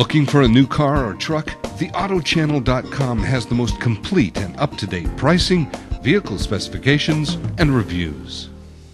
Looking for a new car or truck? TheAutoChannel.com has the most complete and up-to-date pricing, vehicle specifications, and reviews.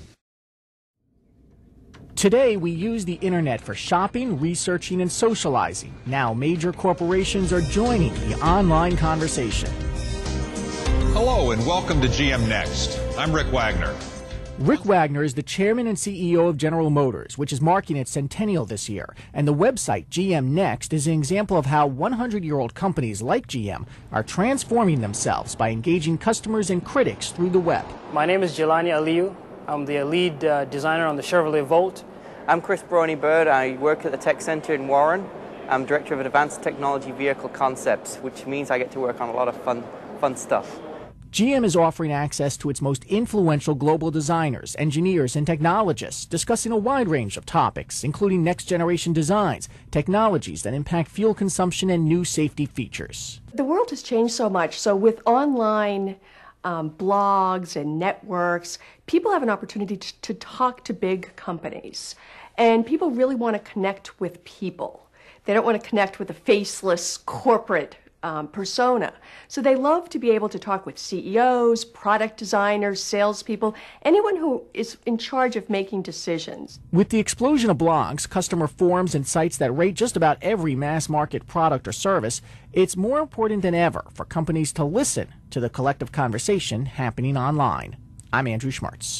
Today, we use the internet for shopping, researching, and socializing. Now, major corporations are joining the online conversation. Hello and welcome to GMnext. I'm Rick Wagner. Rick Wagner is the chairman and CEO of General Motors, which is marking its centennial this year. And the website GMnext is an example of how 100-year-old companies like GM are transforming themselves by engaging customers and critics through the web. My name is Jelani Aliyu. I'm the lead designer on the Chevrolet Volt. I'm Chris Bird. I work at the Tech Center in Warren. I'm director of Advanced Technology Vehicle Concepts, which means I get to work on a lot of fun stuff. GM is offering access to its most influential global designers, engineers, and technologists, discussing a wide range of topics, including next-generation designs, technologies that impact fuel consumption, and new safety features. The world has changed so much, so with online blogs and networks, people have an opportunity to talk to big companies, and people really want to connect with people. They don't want to connect with a faceless corporate persona. So they love to be able to talk with CEOs, product designers, salespeople, anyone who is in charge of making decisions. With the explosion of blogs, customer forums, and sites that rate just about every mass market product or service, it's more important than ever for companies to listen to the collective conversation happening online. I'm Andrew Schmartz.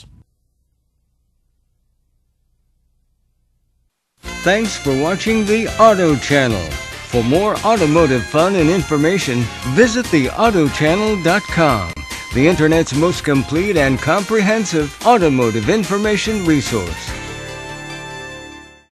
Thanks for watching the Auto Channel. For more automotive fun and information, visit theautochannel.com, the Internet's most complete and comprehensive automotive information resource.